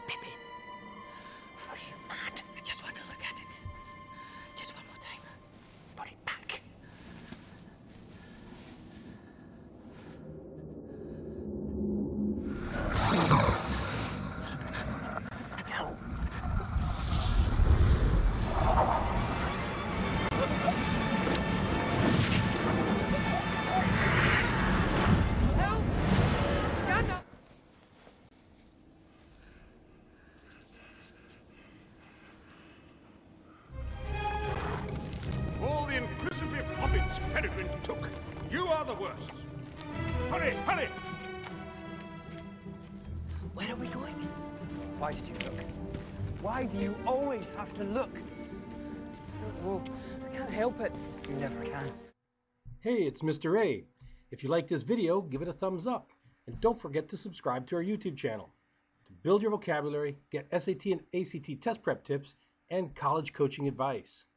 Pippin. Are you mad? I just want to look at it. Just one more time. Put it back. All the inquisitive hobbits Peregrine took. You are the worst. Hurry, hurry! Where are we going? Why did you look? Why do you always have to look? I don't know. I can't help it. You never can. Hey, it's Mr. A. If you like this video, give it a thumbs up. And don't forget to subscribe to our YouTube channel. To build your vocabulary, get SAT and ACT test prep tips, and college coaching advice.